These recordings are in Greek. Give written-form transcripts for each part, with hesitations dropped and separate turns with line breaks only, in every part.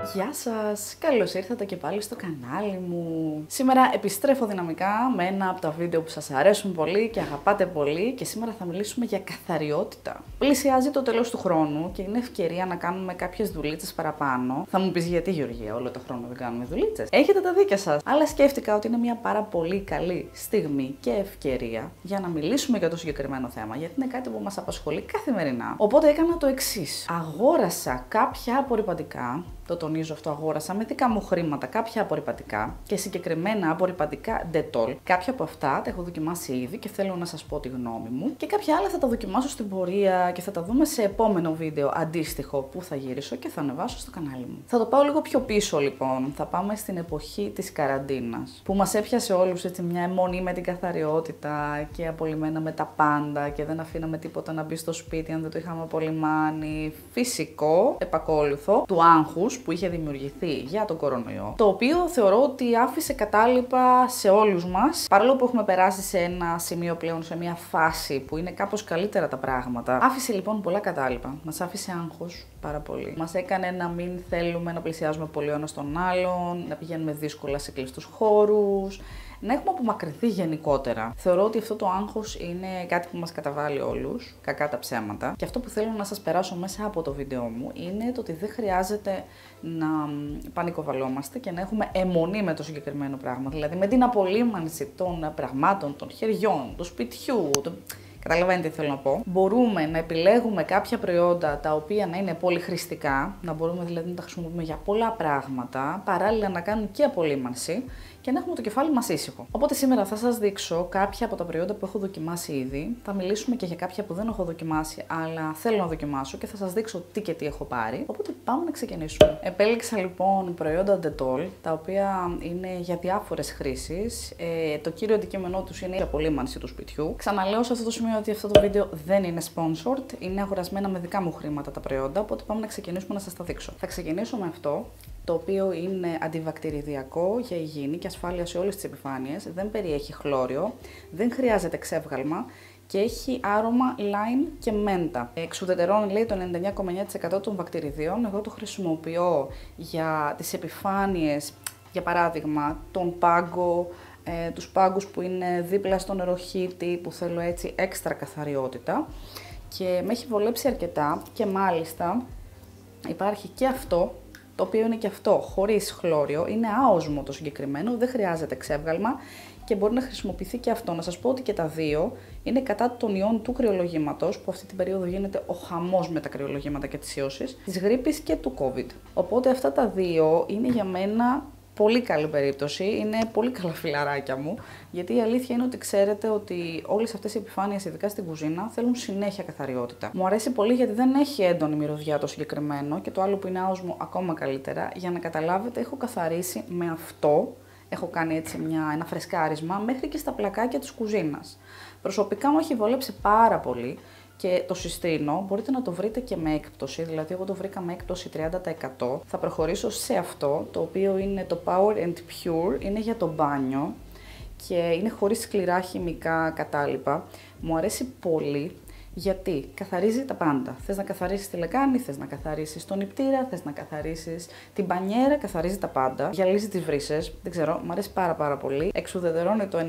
Γεια σας! Καλώς ήρθατε και πάλι στο κανάλι μου. Σήμερα επιστρέφω δυναμικά με ένα από τα βίντεο που σας αρέσουν πολύ και αγαπάτε πολύ και σήμερα θα μιλήσουμε για καθαριότητα. Πλησιάζει το τέλος του χρόνου και είναι ευκαιρία να κάνουμε κάποιες δουλίτσες παραπάνω. Θα μου πεις γιατί, Γεωργία, όλο το χρόνο δεν κάνουμε δουλίτσες? Έχετε τα δίκια σας. Αλλά σκέφτηκα ότι είναι μια πάρα πολύ καλή στιγμή και ευκαιρία για να μιλήσουμε για το συγκεκριμένο θέμα, γιατί είναι κάτι που μας απασχολεί καθημερινά. Οπότε έκανα το εξής. Αγόρασα κάποια απορρυπαντικά. Το τονίζω αυτό, αγόρασα με δικά μου χρήματα κάποια απορρυπαντικά και συγκεκριμένα απορρυπαντικά Dettol. Κάποια από αυτά τα έχω δοκιμάσει ήδη και θέλω να σας πω τη γνώμη μου. Και κάποια άλλα θα τα δοκιμάσω στην πορεία και θα τα δούμε σε επόμενο βίντεο αντίστοιχο που θα γυρίσω και θα ανεβάσω στο κανάλι μου. Θα το πάω λίγο πιο πίσω λοιπόν. Θα πάμε στην εποχή της καραντίνας που μας έπιασε όλους έτσι μια αιμονή με την καθαριότητα και απολυμμένα με τα πάντα και δεν αφήναμε τίποτα να μπει στο σπίτι αν δεν το είχαμε απολυμάνει. Φυσικό, επακόλουθο του άγχους που είχε δημιουργηθεί για τον κορονοϊό, το οποίο θεωρώ ότι άφησε κατάλοιπα σε όλους μας, παρόλο που έχουμε περάσει σε ένα σημείο πλέον, σε μια φάση που είναι κάπως καλύτερα τα πράγματα. Άφησε λοιπόν πολλά κατάλοιπα. Μας άφησε άγχος πάρα πολύ. Μας έκανε να μην θέλουμε να πλησιάζουμε πολύ ο ένας τον άλλον, να πηγαίνουμε δύσκολα σε κλειστούς χώρους, να έχουμε απομακρυνθεί γενικότερα. Θεωρώ ότι αυτό το άγχος είναι κάτι που μας καταβάλει όλους, κακά τα ψέματα. Και αυτό που θέλω να σας περάσω μέσα από το βίντεο μου είναι το ότι δεν χρειάζεται να πανικοβαλόμαστε και να έχουμε αιμονή με το συγκεκριμένο πράγμα. Δηλαδή με την απολύμανση των πραγμάτων, των χεριών, του σπιτιού. Καταλαβαίνετε τι θέλω να πω. Μπορούμε να επιλέγουμε κάποια προϊόντα τα οποία να είναι πολυχρηστικά, να μπορούμε δηλαδή να τα χρησιμοποιούμε για πολλά πράγματα, παράλληλα να κάνουν και απολύμανση και να έχουμε το κεφάλι μας ήσυχο. Οπότε σήμερα θα σας δείξω κάποια από τα προϊόντα που έχω δοκιμάσει ήδη. Θα μιλήσουμε και για κάποια που δεν έχω δοκιμάσει, αλλά θέλω να δοκιμάσω και θα σας δείξω τι και τι έχω πάρει. Οπότε πάμε να ξεκινήσουμε. Επέλεξα λοιπόν προϊόντα Dettol, τα οποία είναι για διάφορες χρήσεις. Το κύριο αντικείμενό τους είναι η απολύμανση του σπιτιού. Ξαναλέω σε αυτό το σημείο ότι αυτό το βίντεο δεν είναι sponsored, είναι αγορασμένα με δικά μου χρήματα τα προϊόντα. Οπότε πάμε να ξεκινήσουμε να σας τα δείξω. Θα ξεκινήσω με αυτό, το οποίο είναι αντιβακτηριδιακό για υγιεινή και ασφάλεια σε όλες τις επιφάνειες, δεν περιέχει χλώριο, δεν χρειάζεται ξεύγαλμα και έχει άρωμα lime και μέντα. Εξουδετερώνει λέει το 99,9% των βακτηριδίων. Εγώ το χρησιμοποιώ για τις επιφάνειες, για παράδειγμα τον πάγκο, τους πάγκους που είναι δίπλα στο νεροχύτη, που θέλω έτσι έξτρα καθαριότητα και με έχει βολέψει αρκετά και μάλιστα υπάρχει και αυτό, το οποίο είναι και αυτό χωρίς χλώριο, είναι άοσμο το συγκεκριμένο, δεν χρειάζεται ξεύγαλμα και μπορεί να χρησιμοποιηθεί και αυτό. Να σας πω ότι και τα δύο είναι κατά των ιών του κρυολογήματος, που αυτή την περίοδο γίνεται ο χαμός με τα κρυολογήματα και τις ιώσεις, της γρίπης και του COVID. Οπότε αυτά τα δύο είναι για μένα πολύ καλή περίπτωση, είναι πολύ καλά φιλαράκια μου, γιατί η αλήθεια είναι ότι ξέρετε ότι όλες αυτές οι επιφάνειες, ειδικά στην κουζίνα, θέλουν συνέχεια καθαριότητα. Μου αρέσει πολύ γιατί δεν έχει έντονη μυρωδιά το συγκεκριμένο και το άλλο που είναι άοσμο ακόμα καλύτερα. Για να καταλάβετε, έχω καθαρίσει με αυτό, έχω κάνει έτσι ένα φρεσκάρισμα μέχρι και στα πλακάκια της κουζίνας. Προσωπικά μου έχει βολέψει πάρα πολύ. Και το συστήνω, μπορείτε να το βρείτε και με έκπτωση, δηλαδή εγώ το βρήκα με έκπτωση 30%. Θα προχωρήσω σε αυτό, το οποίο είναι το Power and Pure, είναι για το μπάνιο και είναι χωρίς σκληρά χημικά κατάλοιπα. Μου αρέσει πολύ γιατί καθαρίζει τα πάντα. Θες να καθαρίσεις τη λεκάνη, θες να καθαρίσεις τον νηπτήρα, θες να καθαρίσεις την μπανιέρα, καθαρίζει τα πάντα. Γυαλίζει τις βρύσες, δεν ξέρω, μου αρέσει πάρα πολύ. Εξουδετερώνει το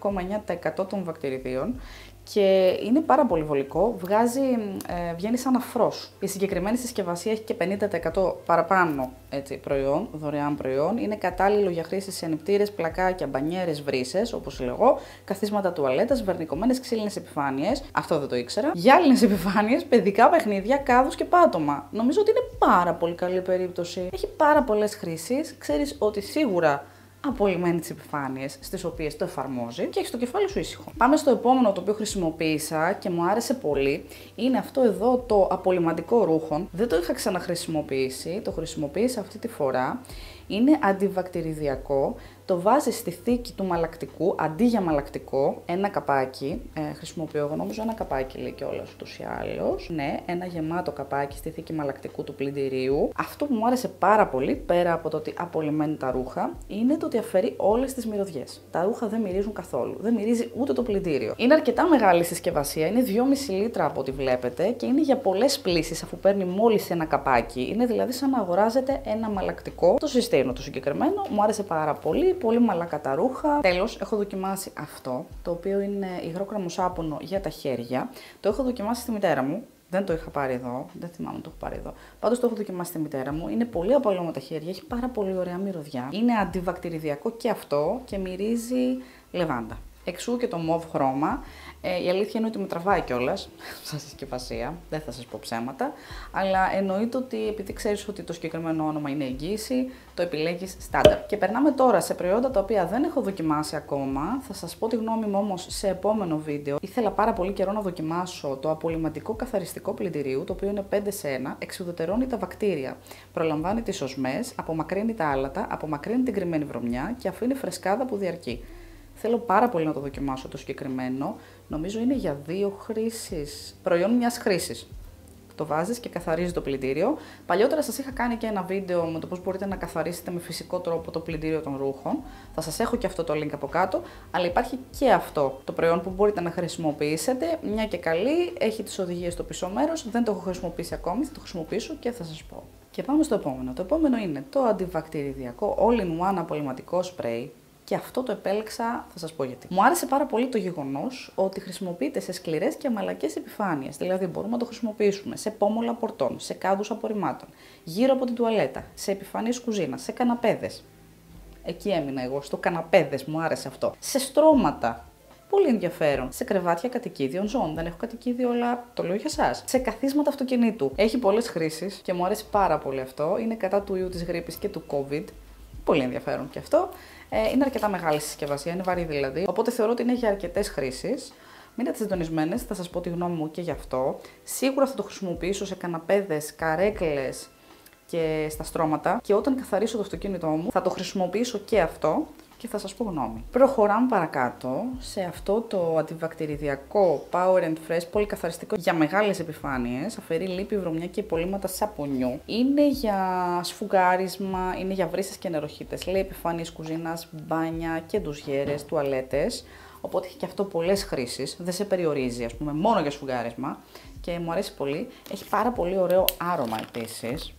99,9% των βακτηριδίων. Και είναι πάρα πολύ βολικό, βγαίνει σαν αφρός. Η συγκεκριμένη συσκευασία έχει και 50% παραπάνω έτσι, προϊόν, δωρεάν προϊόν. Είναι κατάλληλο για χρήση σε νηπτήρες, πλακάκια, μπανιέρες, βρύσες, όπως λέγω, καθίσματα τουαλέτας, βερνικωμένες ξύλινες επιφάνειες. Αυτό δεν το ήξερα. Γυάλινες επιφάνειες, παιδικά παιχνίδια, κάδους και πάτωμα. Νομίζω ότι είναι πάρα πολύ καλή περίπτωση. Έχει πάρα πολλές χρήσεις. Ξέρεις ότι σίγουρα απολυμμένει τις επιφάνειες στις οποίες το εφαρμόζει και έχει το κεφάλι σου ήσυχο. Πάμε στο επόμενο το οποίο χρησιμοποίησα και μου άρεσε πολύ. Είναι αυτό εδώ το απολυμαντικό ρούχο. Δεν το είχα ξαναχρησιμοποιήσει, το χρησιμοποίησα αυτή τη φορά. Είναι αντιβακτηριδιακό. Το βάζεις στη θήκη του μαλακτικού, αντί για μαλακτικό, ένα καπάκι. Χρησιμοποιώ εγώ νομίζω ένα καπάκι, λέει κιόλας ούτως ή άλλως. Ναι, ένα γεμάτο καπάκι στη θήκη μαλακτικού του πλυντηρίου. Αυτό που μου άρεσε πάρα πολύ, πέρα από το ότι απολυμμένει τα ρούχα, είναι το ότι αφαιρεί όλες τις μυρωδιές. Τα ρούχα δεν μυρίζουν καθόλου. Δεν μυρίζει ούτε το πλυντήριο. Είναι αρκετά μεγάλη συσκευασία, είναι 2,5 λίτρα από ό,τι βλέπετε και είναι για πολλές πλύσεις αφού παίρνει μόλις ένα καπάκι. Είναι δηλαδή σαν να αγοράζετε ένα μαλακτικό. Το συστήνω το συγκεκριμένο, μου άρεσε πάρα πολύ. Πολύ μαλακά τα ρούχα. Τέλος, έχω δοκιμάσει αυτό, το οποίο είναι υγρόκραμο σάπονο για τα χέρια. Το έχω δοκιμάσει στη μητέρα μου. Δεν το είχα πάρει εδώ, δεν θυμάμαι αν το έχω πάρει εδώ. Πάντως το έχω δοκιμάσει στη μητέρα μου. Είναι πολύ απαλό με τα χέρια, έχει πάρα πολύ ωραία μυρωδιά. Είναι αντιβακτηριδιακό και αυτό και μυρίζει λεβάντα. Εξού και το μοβ χρώμα. Η αλήθεια είναι ότι με τραβάει κιόλας σαν συσκευασία, δεν θα σας πω ψέματα, αλλά εννοείται ότι επειδή ξέρεις ότι το συγκεκριμένο όνομα είναι εγγύηση, το επιλέγεις στάνταρ. Και περνάμε τώρα σε προϊόντα τα οποία δεν έχω δοκιμάσει ακόμα, θα σας πω τη γνώμη μου όμως σε επόμενο βίντεο. Ήθελα πάρα πολύ καιρό να δοκιμάσω το απολυμματικό καθαριστικό πλυντηρίου, το οποίο είναι 5 σε 1, εξουδετερώνει τα βακτήρια, προλαμβάνει τις οσμές, απομακρύνει τα άλατα, απομακρύνει την κρυμμένη βρωμιά και αφήνει φρεσκάδα που διαρκεί. Θέλω πάρα πολύ να το δοκιμάσω το συγκεκριμένο. Νομίζω είναι για 2 χρήσεις. Προϊόν μιας χρήσης. Το βάζεις και καθαρίζει το πλυντήριο. Παλιότερα σας είχα κάνει και ένα βίντεο με το πώς μπορείτε να καθαρίσετε με φυσικό τρόπο το πλυντήριο των ρούχων. Θα σας έχω και αυτό το link από κάτω. Αλλά υπάρχει και αυτό το προϊόν που μπορείτε να χρησιμοποιήσετε. Μια και καλή, έχει τις οδηγίες στο πίσω μέρος. Δεν το έχω χρησιμοποιήσει ακόμη, θα το χρησιμοποιήσω και θα σας πω. Και πάμε στο επόμενο. Το επόμενο είναι το αντιβακτηριδιακό all-in-one απολυμματικό σπρέι. Και αυτό το επέλεξα, θα σας πω γιατί. Μου άρεσε πάρα πολύ το γεγονός ότι χρησιμοποιείται σε σκληρές και μαλακές επιφάνειες. Δηλαδή, μπορούμε να το χρησιμοποιήσουμε σε πόμολα πορτών, σε κάδους απορριμμάτων, γύρω από την τουαλέτα, σε επιφανείς κουζίνας, σε καναπέδες. Εκεί έμεινα εγώ, στο καναπέδες, μου άρεσε αυτό. Σε στρώματα. Πολύ ενδιαφέρον. Σε κρεβάτια κατοικίδιων ζώων. Δεν έχω κατοικίδιο, αλλά το λέω για εσάς. Σε καθίσματα αυτοκινήτου. Έχει πολλές χρήσεις και μου αρέσει πάρα πολύ αυτό. Είναι κατά του ιού της γρίπης και του COVID. Πολύ ενδιαφέρον και αυτό. Είναι αρκετά μεγάλη συσκευασία, είναι βαρύ δηλαδή. Οπότε θεωρώ ότι είναι για αρκετές χρήσεις. Μείνετε συντονισμένες, θα σας πω τη γνώμη μου και γι' αυτό. Σίγουρα θα το χρησιμοποιήσω σε καναπέδες, καρέκλες και στα στρώματα. Και όταν καθαρίσω το αυτοκίνητό μου, θα το χρησιμοποιήσω και αυτό και θα σας πω γνώμη. Προχωράμε παρακάτω σε αυτό το αντιβακτηριδιακό Power and Fresh πολυκαθαριστικό για μεγάλες επιφάνειες. Αφαιρεί λίπη, βρωμιά και υπολείμματα σαπονιού. Είναι για σφουγγάρισμα, είναι για βρύσες και νεροχύτες. Λέει επιφάνειες κουζίνας, μπάνια και ντουζιέρες, τουαλέτες. Οπότε έχει και αυτό πολλές χρήσεις. Δεν σε περιορίζει, ας πούμε, μόνο για σφουγγάρισμα. Και μου αρέσει πολύ. Έχει πάρα πολύ ωραίο άρωμα επίσης.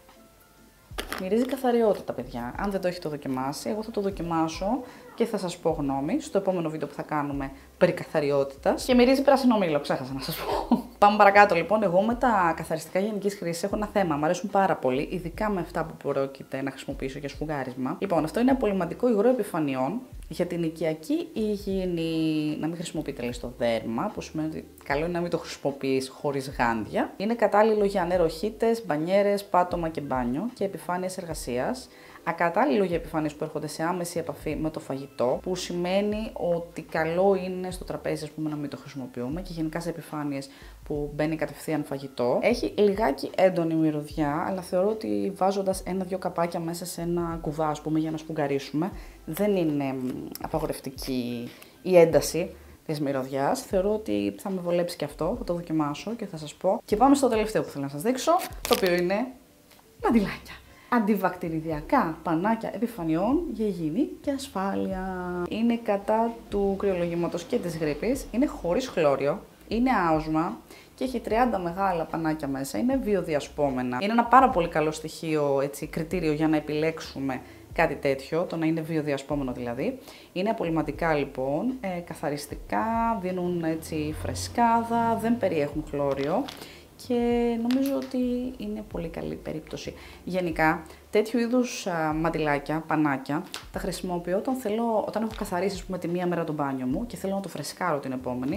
Μυρίζει καθαριότητα, παιδιά. Αν δεν το έχετε δοκιμάσει, εγώ θα το δοκιμάσω και θα σας πω γνώμη στο επόμενο βίντεο που θα κάνουμε περί καθαριότητας. Και μυρίζει πράσινο μήλο, ξέχασα να σας πω. Πάμε παρακάτω λοιπόν. Εγώ με τα καθαριστικά γενικής χρήσης έχω ένα θέμα. Μ' αρέσουν πάρα πολύ, ειδικά με αυτά που πρόκειται να χρησιμοποιήσω για σφουγγάρισμα. Λοιπόν, αυτό είναι απολυμματικό υγρό επιφανειών. Για την οικιακή υγιεινή, να μην χρησιμοποιείτε λέει στο δέρμα, που σημαίνει ότι καλό είναι να μην το χρησιμοποιείς χωρίς γάντια. Είναι κατάλληλο για νεροχύτες, μπανιέρες, πάτωμα και μπάνιο και επιφάνειες εργασίας. Ακατάλληλο για επιφάνειες που έρχονται σε άμεση επαφή με το φαγητό, που σημαίνει ότι καλό είναι στο τραπέζι, ας πούμε, να μην το χρησιμοποιούμε και γενικά σε επιφάνειες που μπαίνει κατευθείαν φαγητό. Έχει λιγάκι έντονη μυρωδιά, αλλά θεωρώ ότι βάζοντας 1-2 καπάκια μέσα σε ένα κουβά, ας πούμε, για να σφουγγαρίσουμε, δεν είναι απαγορευτική η ένταση της μυρωδιάς. Θεωρώ ότι θα με βολέψει και αυτό, θα το δοκιμάσω και θα σας πω. Και πάμε στο τελευταίο που θέλω να σας δείξω, το οποίο είναι μαντιλάκια. Αντιβακτηριδιακά πανάκια επιφανειών για υγιεινή και ασφάλεια. Είναι κατά του κρυολογήματος και της γρίπης, είναι χωρίς χλώριο, είναι άοσμα και έχει 30 μεγάλα πανάκια μέσα, είναι βιοδιασπόμενα. Είναι ένα πάρα πολύ καλό στοιχείο, έτσι, κριτήριο για να επιλέξουμε κάτι τέτοιο, το να είναι βιοδιασπόμενο δηλαδή. Είναι απολυμματικά λοιπόν, καθαριστικά, δίνουν έτσι φρεσκάδα, δεν περιέχουν χλώριο. Και νομίζω ότι είναι πολύ καλή περίπτωση. Γενικά, τέτοιου είδους μαντιλάκια, πανάκια, τα χρησιμοποιώ όταν έχω καθαρίσει, ας πούμε, τη μία μέρα το μπάνιο μου και θέλω να το φρεσκάρω την επόμενη.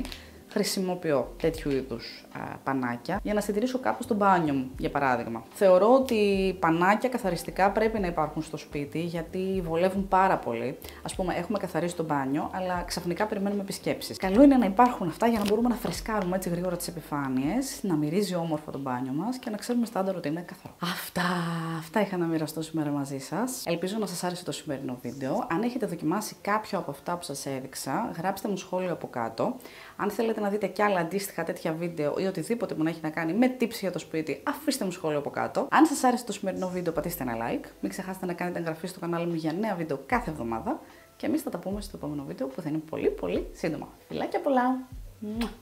χρησιμοποιώ τέτοιου είδους πανάκια για να συντηρήσω κάπως το μπάνιο μου, για παράδειγμα. Θεωρώ ότι πανάκια καθαριστικά πρέπει να υπάρχουν στο σπίτι γιατί βολεύουν πάρα πολύ. Ας πούμε, έχουμε καθαρίσει το μπάνιο, αλλά ξαφνικά περιμένουμε επισκέψεις. Καλό είναι να υπάρχουν αυτά για να μπορούμε να φρεσκάρουμε έτσι γρήγορα τις επιφάνειες, να μυρίζει όμορφα το μπάνιο μας και να ξέρουμε στάνταρ ότι είναι καθαρό. Αυτά είχα να μοιραστώ σήμερα μαζί σας. Ελπίζω να σας άρεσε το σημερινό βίντεο. Αν έχετε δοκιμάσει κάποιο από αυτά που σας έδειξα, γράψτε μου σχόλιο από κάτω. Αν θέλετε να δείτε κι άλλα αντίστοιχα τέτοια βίντεο ή οτιδήποτε που να έχει να κάνει με tips για το σπίτι, αφήστε μου σχόλιο από κάτω. Αν σας άρεσε το σημερινό βίντεο, πατήστε ένα like. Μην ξεχάσετε να κάνετε εγγραφή στο κανάλι μου για νέα βίντεο κάθε εβδομάδα. Και εμείς θα τα πούμε στο επόμενο βίντεο που θα είναι πολύ σύντομα. Φιλάκια πολλά!